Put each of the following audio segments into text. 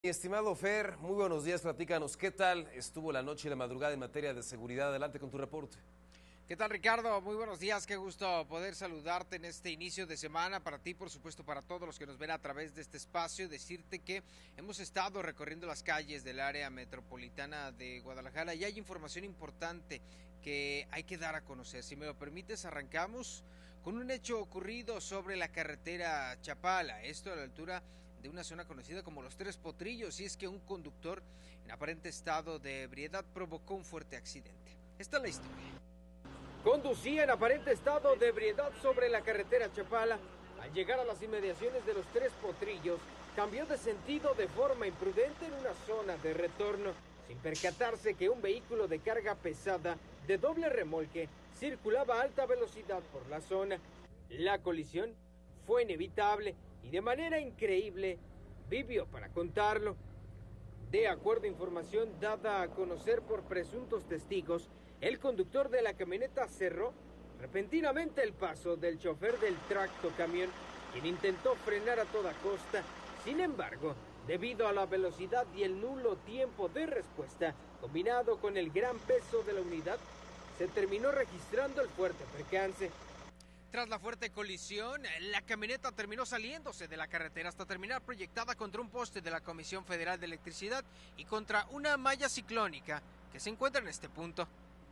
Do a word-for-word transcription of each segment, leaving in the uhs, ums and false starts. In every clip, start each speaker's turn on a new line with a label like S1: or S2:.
S1: Mi estimado Fer, muy buenos días, platícanos, ¿qué tal estuvo la noche y la madrugada en materia de seguridad? Adelante con tu reporte.
S2: ¿Qué tal, Ricardo? Muy buenos días, qué gusto poder saludarte en este inicio de semana, para ti, por supuesto, para todos los que nos ven a través de este espacio, decirte que hemos estado recorriendo las calles del área metropolitana de Guadalajara y hay información importante que hay que dar a conocer. Si me lo permites, arrancamos con un hecho ocurrido sobre la carretera Chapala, esto a la altura de una zona conocida como Los Tres Potrillos, y es que un conductor en aparente estado de ebriedad provocó un fuerte accidente. Esta es la historia.
S3: Conducía en aparente estado de ebriedad sobre la carretera Chapala. Al llegar a las inmediaciones de Los Tres Potrillos, cambió de sentido de forma imprudente en una zona de retorno, sin percatarse que un vehículo de carga pesada de doble remolque circulaba a alta velocidad por la zona. La colisión fue inevitable y de manera increíble vivió para contarlo. De acuerdo a información dada a conocer por presuntos testigos, el conductor de la camioneta cerró repentinamente el paso del chofer del tractocamión, quien intentó frenar a toda costa. Sin embargo, debido a la velocidad y el nulo tiempo de respuesta, combinado con el gran peso de la unidad, se terminó registrando el fuerte percance.
S2: Tras la fuerte colisión, la camioneta terminó saliéndose de la carretera hasta terminar proyectada contra un poste de la Comisión Federal de Electricidad y contra una malla ciclónica que se encuentra en este punto.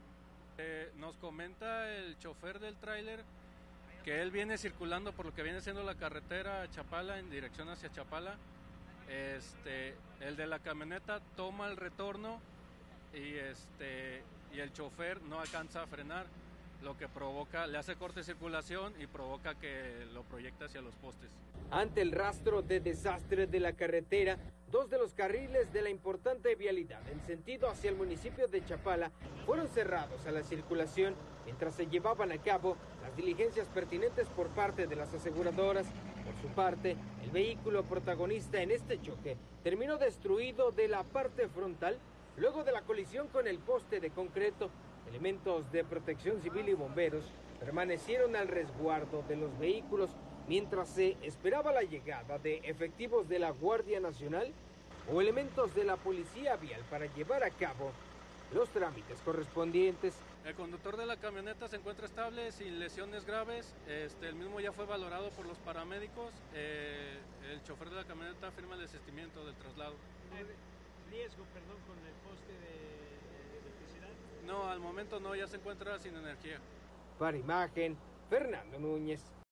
S4: Eh, nos comenta el chofer del tráiler que él viene circulando por lo que viene siendo la carretera Chapala en dirección hacia Chapala. Este, el de la camioneta toma el retorno y este y el chofer no alcanza a frenar, lo que provoca, le hace corte de circulación y provoca que lo proyecte hacia los postes.
S3: Ante el rastro de desastre de la carretera, dos de los carriles de la importante vialidad en sentido hacia el municipio de Chapala fueron cerrados a la circulación mientras se llevaban a cabo las diligencias pertinentes por parte de las aseguradoras. Por su parte, el vehículo protagonista en este choque terminó destruido de la parte frontal luego de la colisión con el poste de concreto. Elementos de protección civil y bomberos permanecieron al resguardo de los vehículos mientras se esperaba la llegada de efectivos de la Guardia Nacional o elementos de la Policía Vial para llevar a cabo los trámites correspondientes.
S4: El conductor de la camioneta se encuentra estable, sin lesiones graves. Este, el mismo ya fue valorado por los paramédicos. Eh, el chofer de la camioneta firma el desistimiento del traslado.
S5: Riesgo, perdón, con el poste de electricidad.
S4: No, al momento no, ya se encuentra sin energía.
S3: Para Imagen, Fernando Núñez.